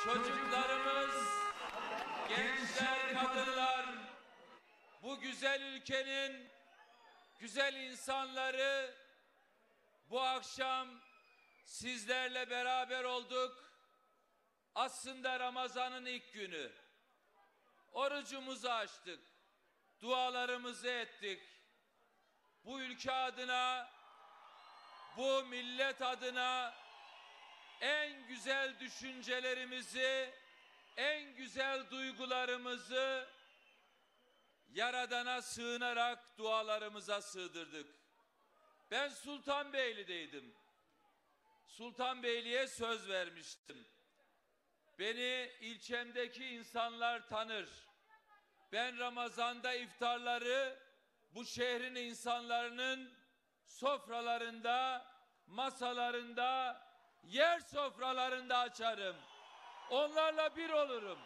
çocuklarımız, gençler, kadınlar, bu güzel ülkenin güzel insanları bu akşam sizlerle beraber olduk. Aslında Ramazan'ın ilk günü. Orucumuzu açtık, dualarımızı ettik. Bu ülke adına, bu millet adına en güzel düşüncelerimizi, en güzel duygularımızı Yaradan'a sığınarak dualarımıza sığdırdık. Ben Sultanbeyli'deydim. Sultanbeyli'ye söz vermiştim. Beni ilçemdeki insanlar tanır. Ben Ramazan'da iftarları bu şehrin insanlarının sofralarında, masalarında, yer sofralarında açarım. Onlarla bir olurum.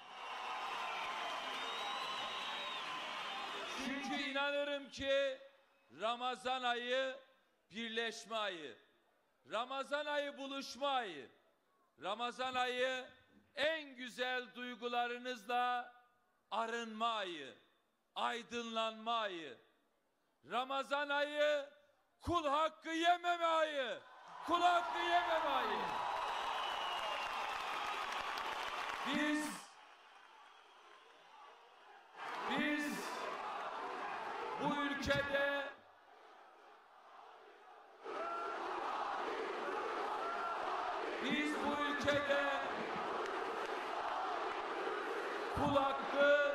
Çünkü inanırım ki Ramazan ayı birleşme ayı. Ramazan ayı buluşma ayı. Ramazan ayı en güzel duygularınızla arınma ayı, aydınlanma ayı. Ramazan ayı kul hakkı yememe ayı. Kul hakkı yememe ayı. Biz bu ülkede kul hakkı,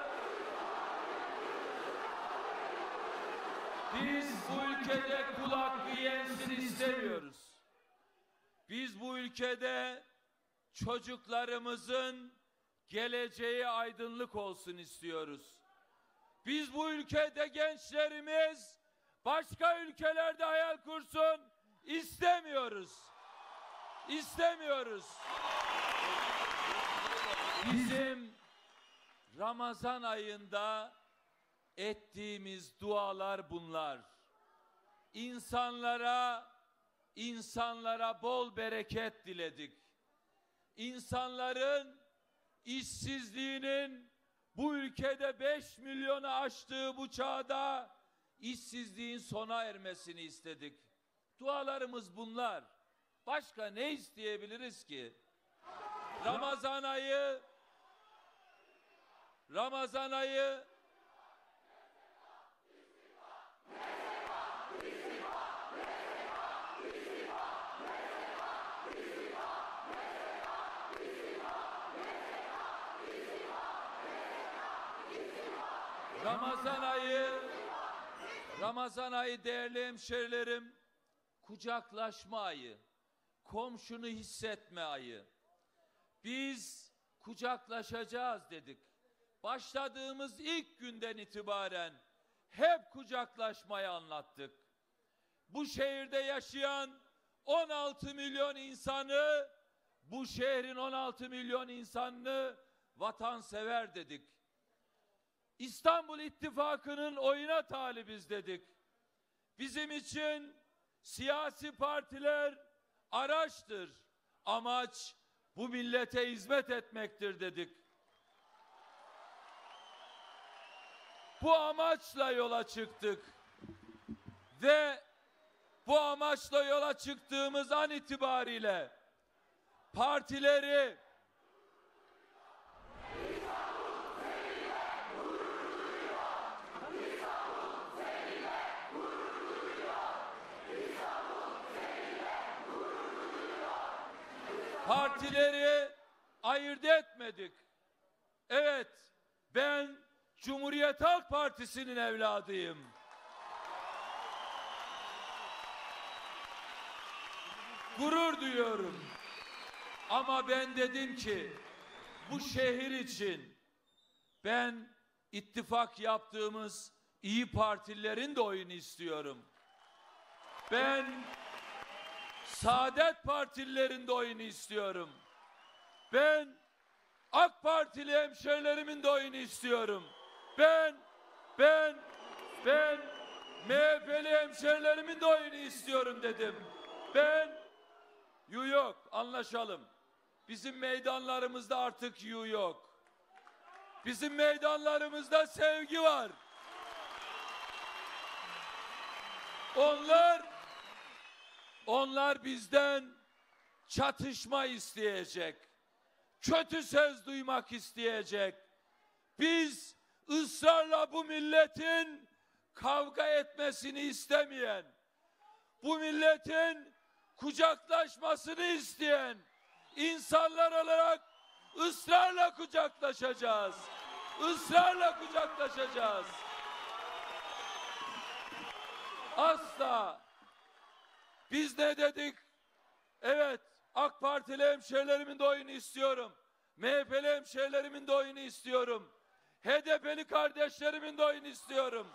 kul hakkı yensin istemiyoruz. Biz bu ülkede çocuklarımızın geleceği aydınlık olsun istiyoruz. Biz bu ülkede gençlerimiz başka ülkelerde hayal kursun istemiyoruz. İstemiyoruz. Bizim Ramazan ayında ettiğimiz dualar bunlar. İnsanlara bol bereket diledik. İnsanların işsizliğinin bu ülkede 5 milyonu aştığı bu çağda işsizliğin sona ermesini istedik. Dualarımız bunlar. Başka ne isteyebiliriz ki? Ramazan ayı Ramazan ayı değerli hemşerilerim, kucaklaşma ayı, komşunu hissetme ayı. Biz kucaklaşacağız dedik. Başladığımız ilk günden itibaren hep kucaklaşmayı anlattık. Bu şehirde yaşayan 16 milyon insanı, bu şehrin 16 milyon insanını vatansever dedik. İstanbul İttifakı'nın oyuna talibiz dedik. Bizim için siyasi partiler araçtır. Amaç bu millete hizmet etmektir dedik. Bu amaçla yola çıktık. Ve bu amaçla yola çıktığımız an itibariyle partileri ayırt etmedik. Evet, ben Cumhuriyet Halk Partisi'nin evladıyım. Gurur duyuyorum. Ama ben dedim ki bu şehir için ben ittifak yaptığımız İyi Partililerin de oyunu istiyorum. Ben Saadet Partililerin de oyunu istiyorum. Ben AK Partili hemşerilerimin de oyunu istiyorum. Ben MHP'li hemşerilerimin de oyunu istiyorum dedim. Yok, anlaşalım. bizim meydanlarımızda artık yu yok. Bizim meydanlarımızda sevgi var. Onlar bizden çatışma isteyecek. Kötü söz duymak isteyecek. Biz ısrarla bu milletin kavga etmesini istemeyen, bu milletin kucaklaşmasını isteyen insanlar olarak ısrarla kucaklaşacağız. Israrla kucaklaşacağız. Asla. Biz ne dedik? Evet, AK Partili hemşerilerimin de oyunu istiyorum. MHP'li hemşerilerimin de oyunu istiyorum. HDP'li kardeşlerimin de oyunu istiyorum.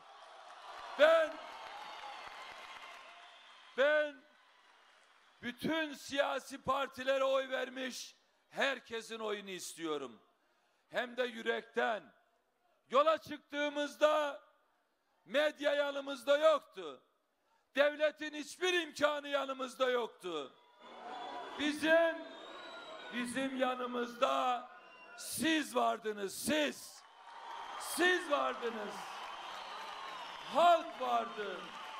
Ben bütün siyasi partilere oy vermiş herkesin oyunu istiyorum. Hem de yürekten. Yola çıktığımızda medya yanımızda yoktu. Devletin hiçbir imkanı yanımızda yoktu. Bizim yanımızda siz vardınız, siz. Siz vardınız. Halk vardı.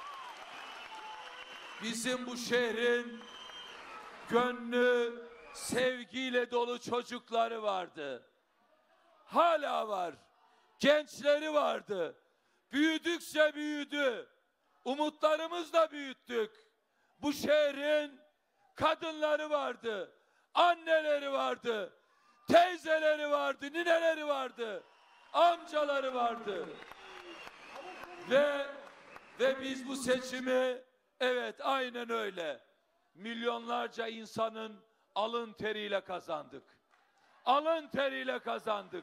Bizim bu şehrin gönlü sevgiyle dolu çocukları vardı. Hala var. Gençleri vardı. Büyüdükçe büyüdü. Umutlarımızla büyüttük. Bu şehrin kadınları vardı. Anneleri vardı. Teyzeleri vardı. Nineleri vardı. Amcaları vardı. Ve biz bu seçimi, evet aynen öyle, milyonlarca insanın alın teriyle kazandık. Alın teriyle kazandık.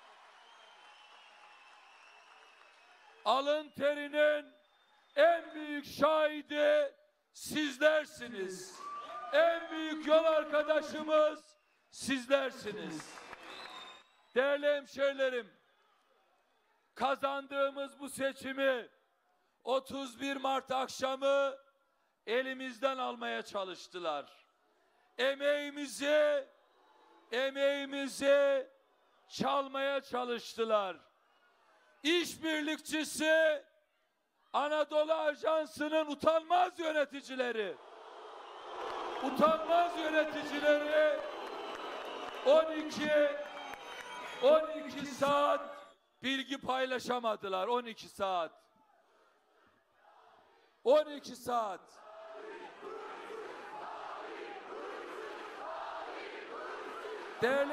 Alın terinin en büyük şahidi sizlersiniz. En büyük yol arkadaşımız sizlersiniz. Değerli hemşehrilerim, kazandığımız bu seçimi 31 Mart akşamı elimizden almaya çalıştılar. Emeğimizi çalmaya çalıştılar. İşbirlikçisi Anadolu Ajansı'nın utanmaz yöneticileri 12 saat bilgi paylaşamadılar. 12 saat. 12 saat. Değerli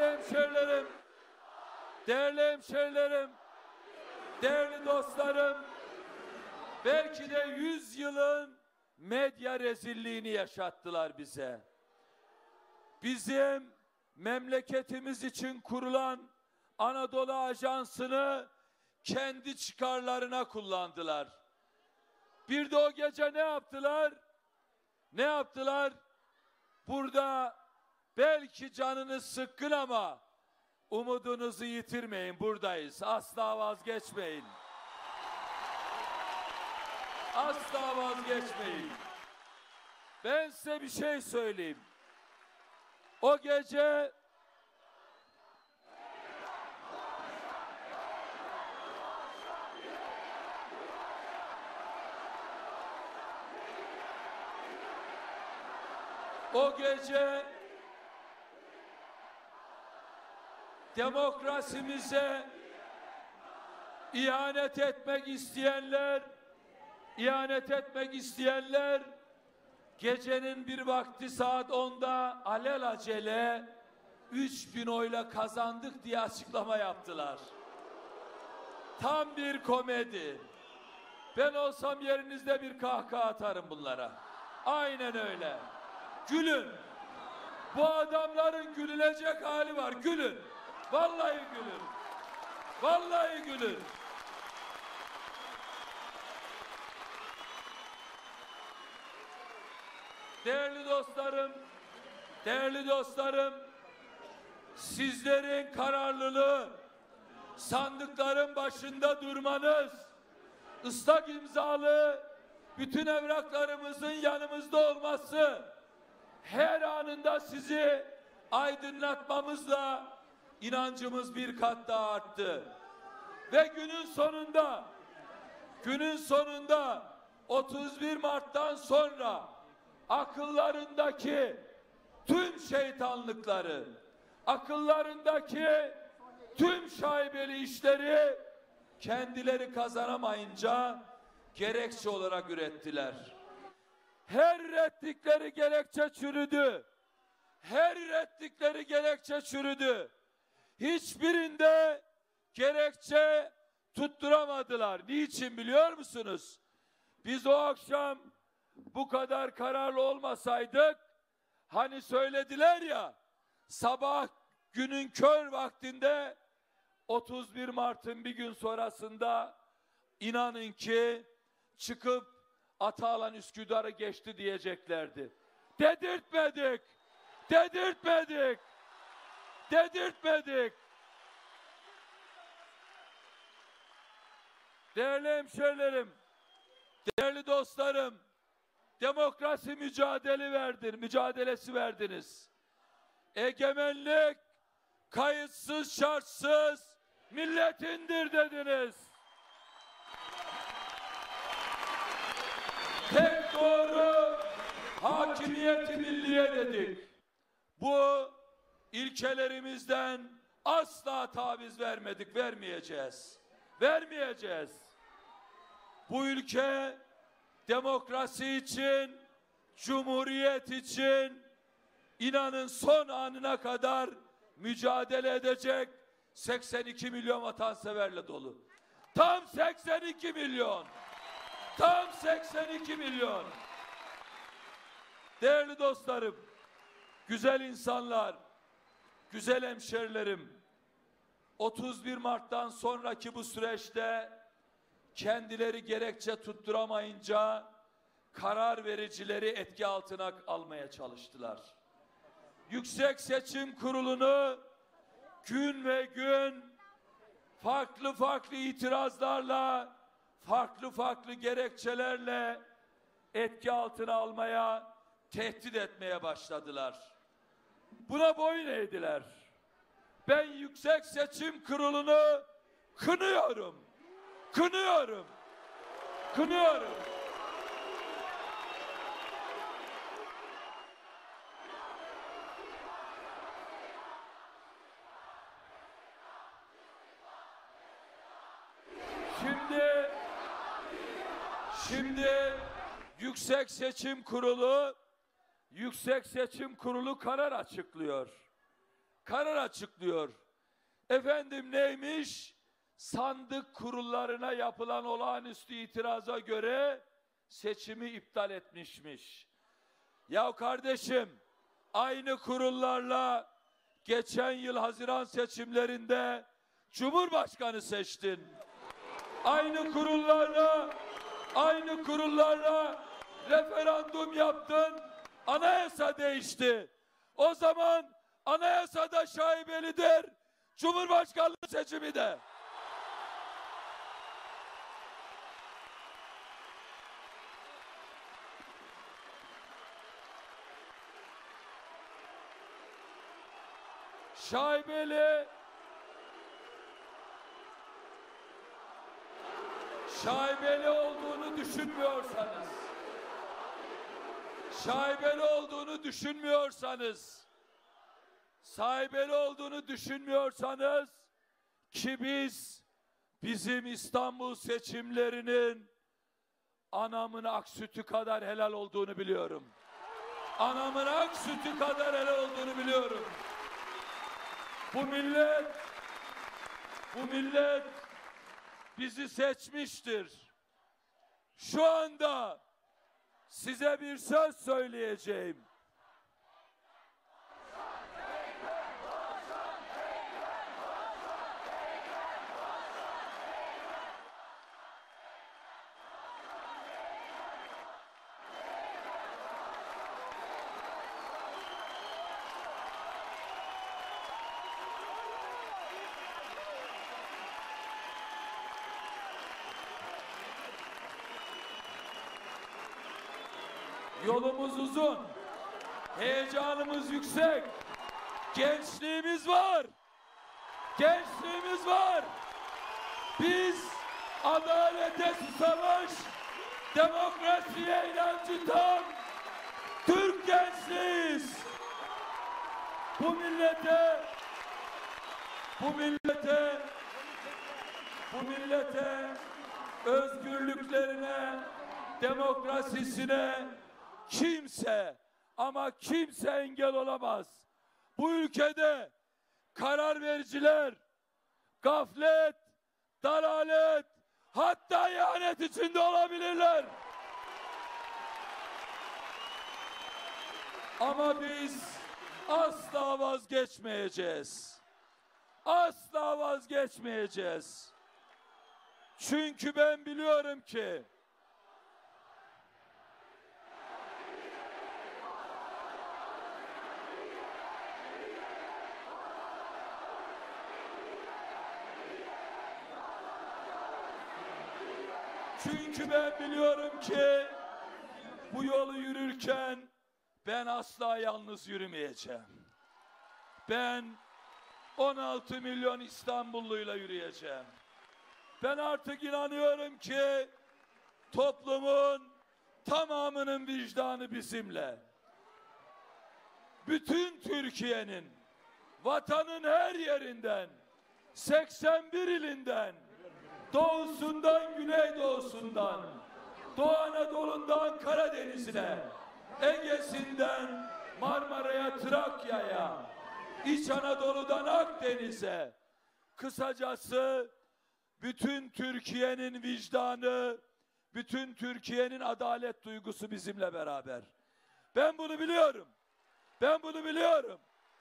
hemşehrilerim, değerli dostlarım, belki de 100 yılın medya rezilliğini yaşattılar bize. Bizim memleketimiz için kurulan Anadolu Ajansı'nı kendi çıkarlarına kullandılar. Bir de o gece ne yaptılar? Ne yaptılar? Burada belki canınız sıkkın ama umudunuzu yitirmeyin, buradayız. Asla vazgeçmeyin. Asla vazgeçmeyin. Ben size bir şey söyleyeyim. O gece demokrasimize ihanet etmek isteyenler gecenin bir vakti saat 10'da alelacele 3000 oyla kazandık diye açıklama yaptılar. Tam bir komedi. Ben olsam yerinizde bir kahkaha atarım bunlara. Aynen öyle. Gülün. Bu adamların gülünecek hali var. Gülün. Vallahi gülün. Vallahi gülün. Değerli dostlarım, sizlerin kararlılığı, sandıkların başında durmanız, ıslak imzalı bütün evraklarımızın yanımızda olması, her anında sizi aydınlatmamızla inancımız bir kat daha arttı. Ve günün sonunda 31 Mart'tan sonra akıllarındaki tüm şeytanlıkları, akıllarındaki tüm şaibeli işleri kendileri kazanamayınca gerekçe olarak ürettiler. Her ürettikleri gerekçe çürüdü. Her ürettikleri gerekçe çürüdü. Hiçbirinde gerekçe tutturamadılar. Niçin biliyor musunuz? Biz o akşam bu kadar kararlı olmasaydık, hani söylediler ya, sabah günün kör vaktinde 31 Mart'ın bir gün sonrasında inanın ki çıkıp Atalan Üsküdar'ı geçti diyeceklerdi. Dedirtmedik. Dedirtmedik. Dedirtmedik. Değerli hemşerilerim, değerli dostlarım, demokrasi mücadelesi verdiniz. Egemenlik kayıtsız şartsız milletindir dediniz. Tek doğru hakimiyeti milliye dedik. Bu ilkelerimizden asla taviz vermedik, vermeyeceğiz. Vermeyeceğiz. Bu ülke demokrasi için, cumhuriyet için inanın son anına kadar mücadele edecek 82 milyon vatanseverle dolu. Tam 82 milyon. Tam 82 milyon. Değerli dostlarım, güzel insanlar, güzel hemşerilerim, 31 Mart'tan sonraki bu süreçte kendileri gerekçe tutturamayınca karar vericileri etki altına almaya çalıştılar. Yüksek Seçim Kurulu'nu gün ve gün farklı farklı itirazlarla, farklı farklı gerekçelerle etki altına almaya, tehdit etmeye başladılar. Buna boyun eğdiler. Ben Yüksek Seçim Kurulu'nu kınıyorum. Kınıyorum. Kınıyorum. Şimdi Yüksek Seçim Kurulu karar açıklıyor. Karar açıklıyor. Efendim neymiş? Sandık kurullarına yapılan olağanüstü itiraza göre seçimi iptal etmişmiş. Ya kardeşim, aynı kurullarla geçen yıl Haziran seçimlerinde Cumhurbaşkanı seçtin. Aynı kurullarla referandum yaptın, anayasa değişti. O zaman anayasada şaibelidir, Cumhurbaşkanlığı seçimi de. Şaibeli olduğunu düşünmüyorsanız ki bizim İstanbul seçimlerinin anamın ak sütü kadar helal olduğunu biliyorum. Anamın ak sütü kadar helal olduğunu biliyorum. Bu millet bizi seçmiştir. Şu anda size bir söz söyleyeceğim. Yolumuz uzun, heyecanımız yüksek Gençliğimiz var. Gençliğimiz var. Biz adalete susamış, demokrasiye inancı tam Türk gençliğiyiz. Bu millete özgürlüklerine, demokrasisine kimse ama kimse engel olamaz. Bu ülkede karar vericiler gaflet, dalalet, hatta ihanet içinde olabilirler. Ama biz asla vazgeçmeyeceğiz. Asla vazgeçmeyeceğiz. Çünkü ben biliyorum ki bu yolu yürürken ben asla yalnız yürümeyeceğim. Ben 16 milyon İstanbulluyla yürüyeceğim. Ben artık inanıyorum ki toplumun tamamının vicdanı bizimle. Bütün Türkiye'nin, vatanın her yerinden, 81 ilinden, doğusundan güneydoğusundan, Doğu Anadolu'ndan Karadeniz'ine, Ege'sinden Marmara'ya, Trakya'ya, İç Anadolu'dan Akdeniz'e, kısacası bütün Türkiye'nin vicdanı, bütün Türkiye'nin adalet duygusu bizimle beraber. Ben bunu biliyorum. Ben bunu biliyorum.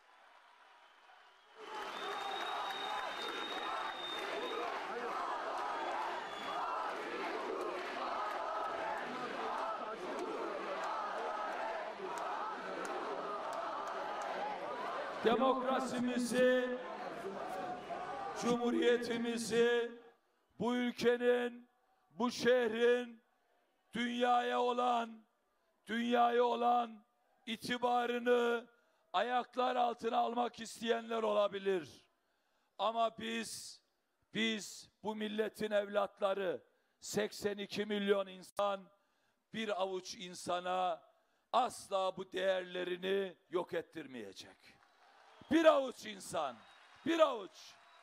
Demokrasimizi, cumhuriyetimizi, bu ülkenin, bu şehrin dünyaya olan itibarını ayaklar altına almak isteyenler olabilir. Ama biz bu milletin evlatları, 82 milyon insan, bir avuç insana asla bu değerlerini yok ettirmeyecek. Bir avuç insan, bir avuç.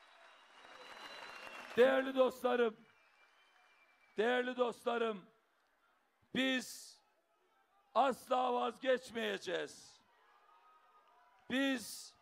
Değerli dostlarım, biz asla vazgeçmeyeceğiz. Biz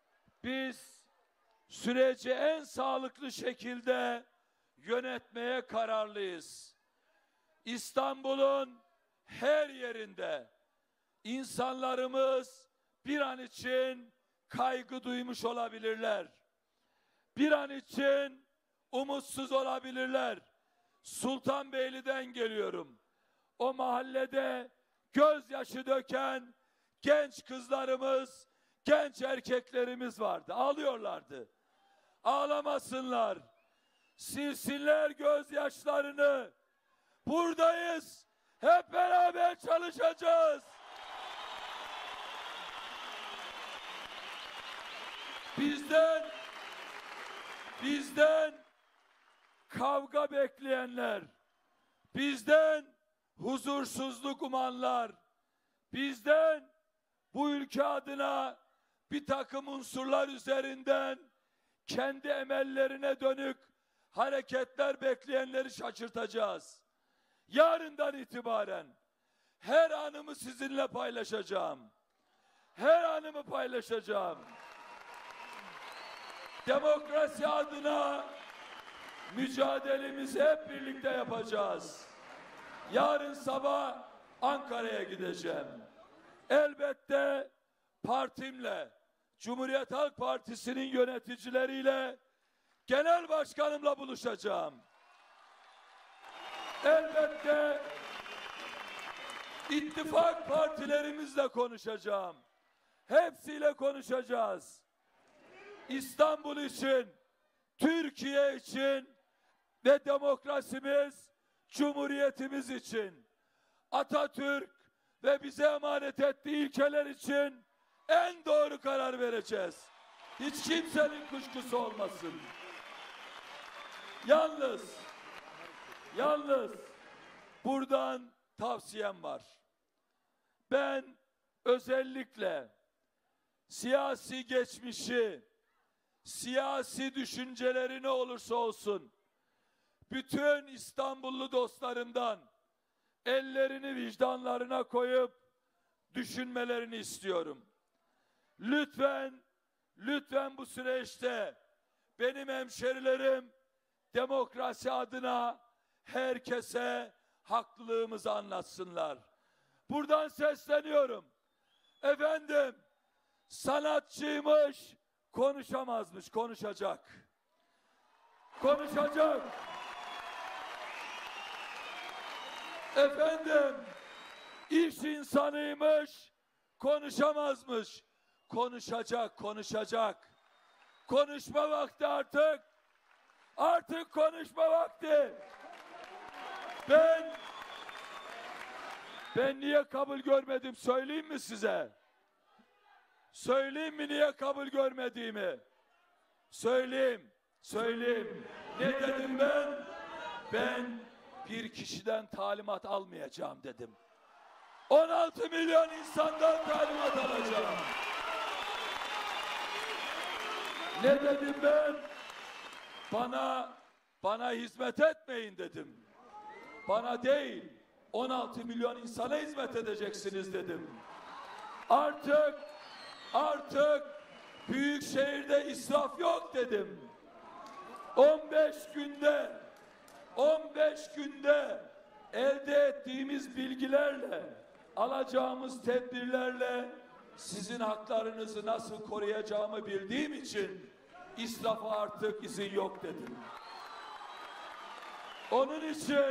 süreci en sağlıklı şekilde yönetmeye kararlıyız. İstanbul'un her yerinde insanlarımız bir an için kaygı duymuş olabilirler. Bir an için umutsuz olabilirler. Sultanbeyli'den geliyorum. O mahallede gözyaşı döken genç kızlarımız, genç erkeklerimiz vardı. Ağlıyorlardı. Ağlamasınlar. Silsinler gözyaşlarını. Buradayız. Hep beraber çalışacağız. Bizden kavga bekleyenler, bizden huzursuzluk umanlar, bizden bu ülke adına bir takım unsurlar üzerinden kendi emellerine dönük hareketler bekleyenleri şaşırtacağız. Yarından itibaren her anımı sizinle paylaşacağım. Her anımı paylaşacağım. Demokrasi adına mücadelemizi hep birlikte yapacağız. Yarın sabah Ankara'ya gideceğim. Elbette partimle, Cumhuriyet Halk Partisi'nin yöneticileriyle, genel başkanımla buluşacağım. Elbette ittifak partilerimizle konuşacağım. Hepsiyle konuşacağız. İstanbul için, Türkiye için ve demokrasimiz, cumhuriyetimiz için, Atatürk ve bize emanet ettiği ilkeler için en doğru karar vereceğiz. Hiç kimsenin kuşkusu olmasın. Yalnız buradan tavsiyem var. Ben özellikle siyasi geçmişi, siyasi düşünceleri ne olursa olsun, bütün İstanbullu dostlarımdan ellerini vicdanlarına koyup düşünmelerini istiyorum. Lütfen bu süreçte benim hemşerilerim demokrasi adına herkese haklılığımızı anlatsınlar. Buradan sesleniyorum. Efendim, sanatçıymış, konuşamazmış, konuşacak. Konuşacak. Efendim, iş insanıymış, konuşamazmış. Konuşacak. Konuşma vakti artık. Artık konuşma vakti. Ben niye kabul görmedim söyleyeyim mi size? Söyleyeyim mi niye kabul görmediğimi? Söyleyeyim. Ne dedim ben? Ben bir kişiden talimat almayacağım dedim. 16 milyon insandan talimat alacağım. Ne dedim ben? Bana hizmet etmeyin dedim. Bana değil, 16 milyon insana hizmet edeceksiniz dedim. Artık büyük şehirde israf yok dedim. 15 günde elde ettiğimiz bilgilerle, alacağımız tedbirlerle sizin haklarınızı nasıl koruyacağımı bildiğim için israfa artık izin yok dedim. Onun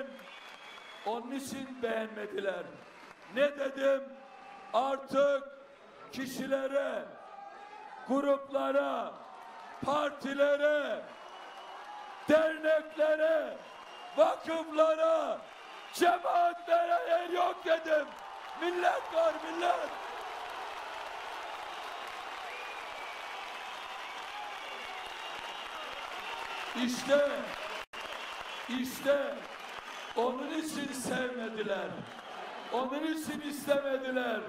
için beğenmediler. Ne dedim? Artık kişilere, gruplara, partilere, derneklere, vakıflara, cemaatlere yer yok dedim. Millet var, millet. İşte onun için sevmediler. Onun için istemediler.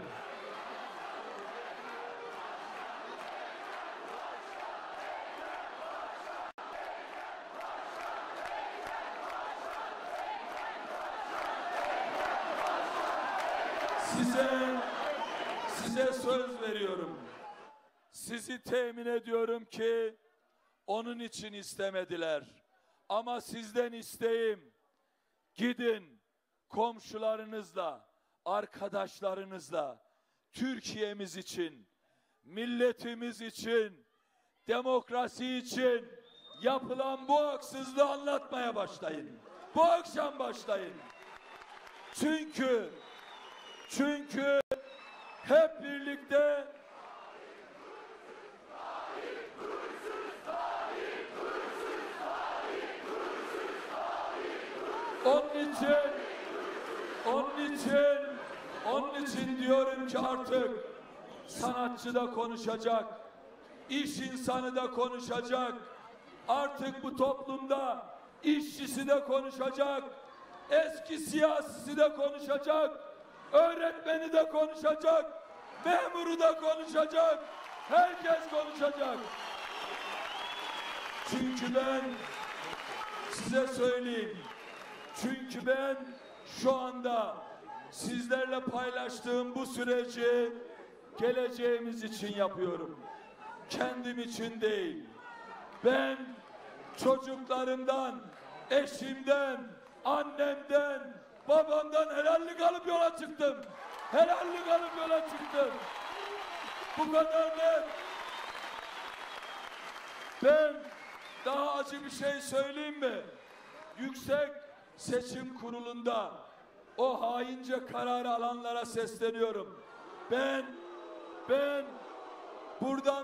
Size söz veriyorum. Sizi temin ediyorum ki onun için istemediler. Ama sizden isteğim, gidin komşularınızla, arkadaşlarınızla Türkiye'miz için, milletimiz için, demokrasi için yapılan bu haksızlığı anlatmaya başlayın. Bu akşam başlayın. Çünkü hep birlikte onun için diyorum ki artık sanatçı da konuşacak, iş insanı da konuşacak, artık bu toplumda işçisi de konuşacak, eski siyasisi de konuşacak, öğretmeni de konuşacak, memuru da konuşacak, herkes konuşacak. Çünkü ben size söyleyeyim, çünkü ben şu anda sizlerle paylaştığım bu süreci geleceğimiz için yapıyorum. Kendim için değil. Ben çocuklarımdan, eşimden, annemden, babamdan helallik alıp yola çıktım. Helallik alıp yola çıktım. Bu kadar net. Ben daha acı bir şey söyleyeyim mi? Yüksek Seçim Kurulu'nda o haince kararı alanlara sesleniyorum. Ben buradan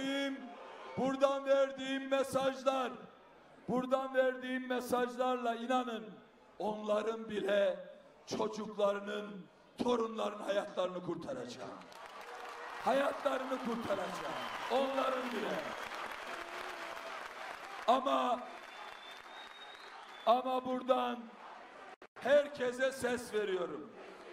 verdiğim mesajlarla inanın onların bile çocuklarının, torunların hayatlarını kurtaracağım. hayatlarını kurtaracağım. Onların bile. Ama buradan herkese ses veriyorum.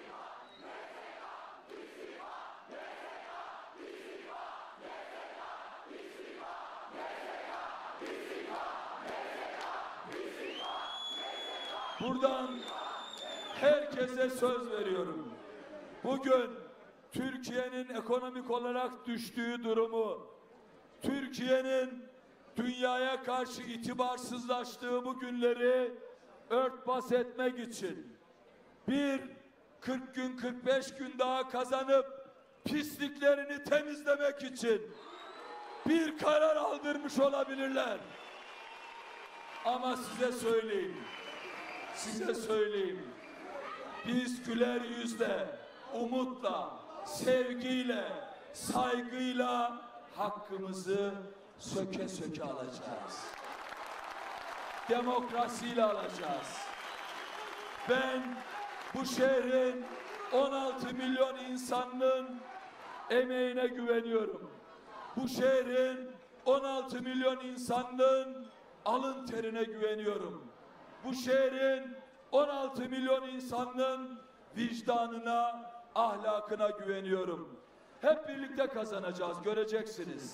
Buradan herkese söz veriyorum. Bugün Türkiye'nin ekonomik olarak düştüğü durumu, Türkiye'nin dünyaya karşı itibarsızlaştığı bu günleri örtbas etmek için 40 gün 45 gün daha kazanıp pisliklerini temizlemek için bir karar aldırmış olabilirler. Ama size söyleyeyim, biz güler yüzle, umutla, sevgiyle, saygıyla hakkımızı söke söke alacağız. Demokrasiyle alacağız. Ben bu şehrin 16 milyon insanının emeğine güveniyorum. Bu şehrin 16 milyon insanının alın terine güveniyorum. Bu şehrin 16 milyon insanının vicdanına, ahlakına güveniyorum. Hep birlikte kazanacağız, göreceksiniz.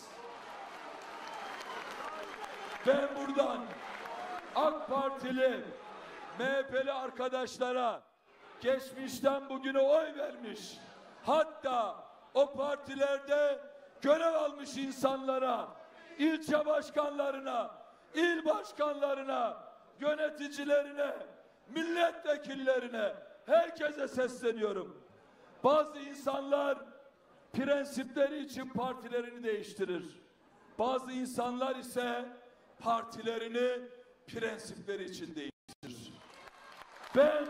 Ben buradan AK Partili, MHP'li arkadaşlara, geçmişten bugüne oy vermiş, hatta o partilerde görev almış insanlara, ilçe başkanlarına, il başkanlarına, yöneticilerine, milletvekillerine, herkese sesleniyorum. Bazı insanlar prensipleri için partilerini değiştirir. Bazı insanlar ise partilerini prensipleri için değiştirir. Ben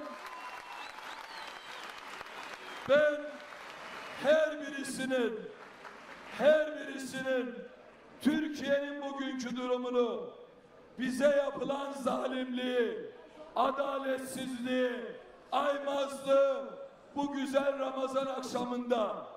her birisinin Türkiye'nin bugünkü durumunu, bize yapılan zalimliği, adaletsizliği, aymazlığı bu güzel Ramazan akşamında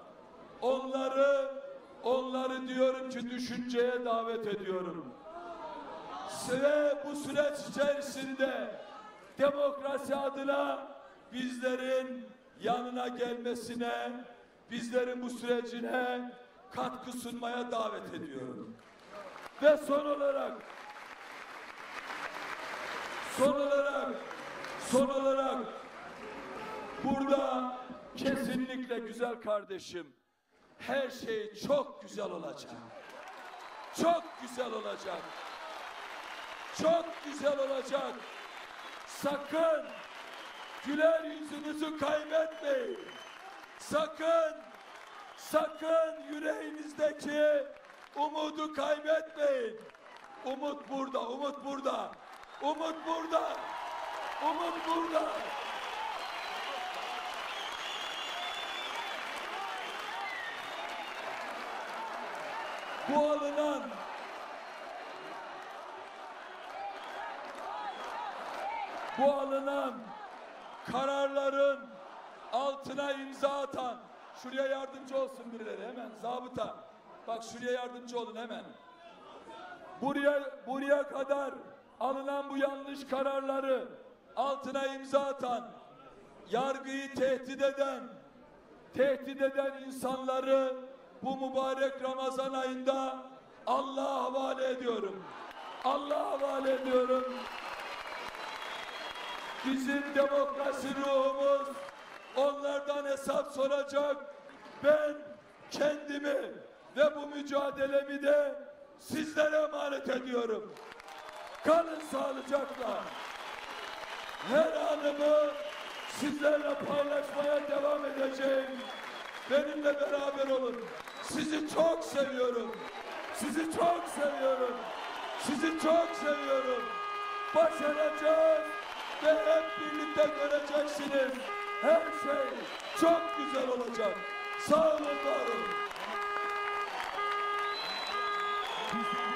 onları diyorum ki düşünceye davet ediyorum. Ve bu süreç içerisinde demokrasi adına bizlerin yanına gelmesine, bizlerin bu sürecine katkı sunmaya davet ediyorum. Ve son olarak burada kesinlikle güzel kardeşim, her şey çok güzel olacak. Çok güzel olacak. Çok güzel olacak. Sakın güler yüzünüzü kaybetmeyin. Sakın yüreğinizdeki umudu kaybetmeyin. Umut burada, umut burada. Umut burada. Umut burada. Bu alınan kararların altına imza atan, şuraya yardımcı olsun birileri hemen, zabıta. Bak şuraya yardımcı olun hemen. Buraya kadar alınan bu yanlış kararları altına imza atan, yargıyı tehdit eden insanları bu mübarek Ramazan ayında Allah'a havale ediyorum. Allah'a havale ediyorum. Bizim demokrasi ruhumuz onlardan hesap soracak. Ben kendimi ve bu mücadelemi de sizlere emanet ediyorum. Kalın sağlıcakla. Her anımı sizlerle paylaşmaya devam edeceğim. Benimle beraber olun. Sizi çok seviyorum. Sizi çok seviyorum. Sizi çok seviyorum. Başaracağız ve hep birlikte göreceksiniz. Her şey çok güzel olacak. Sağ olun, var olun.